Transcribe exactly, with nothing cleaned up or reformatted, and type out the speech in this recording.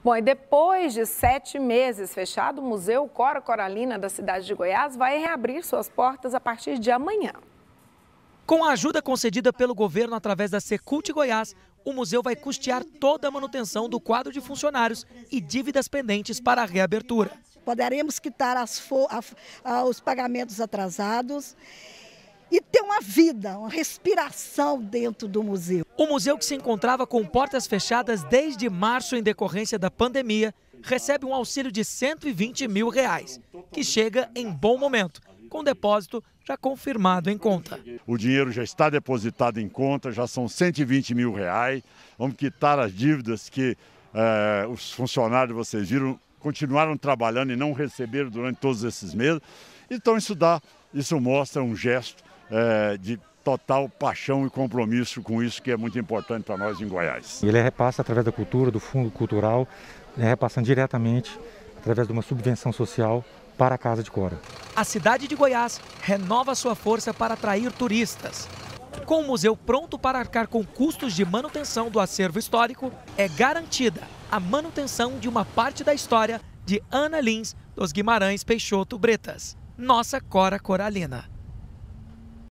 Bom, e depois de sete meses fechado, o Museu Cora Coralina da cidade de Goiás vai reabrir suas portas a partir de amanhã. Com a ajuda concedida pelo governo através da Secult Goiás, o museu vai custear toda a manutenção do quadro de funcionários e dívidas pendentes para a reabertura. Poderemos quitar as os pagamentos atrasados e ter uma vida, uma respiração dentro do museu. O museu, que se encontrava com portas fechadas desde março em decorrência da pandemia, recebe um auxílio de cento e vinte mil reais, que chega em bom momento, com depósito já confirmado em conta. O dinheiro já está depositado em conta, já são cento e vinte mil reais. Vamos quitar as dívidas que eh, os funcionários, vocês viram, continuaram trabalhando e não receberam durante todos esses meses. Então isso dá, isso mostra um gesto eh, de total paixão e compromisso com isso, que é muito importante para nós em Goiás. Ele repassa através da cultura, do fundo cultural, repassando diretamente através de uma subvenção social para a Casa de Cora. A cidade de Goiás renova sua força para atrair turistas. Com o museu pronto para arcar com custos de manutenção do acervo histórico, é garantida a manutenção de uma parte da história de Ana Lins dos Guimarães Peixoto Bretas, nossa Cora Coralina.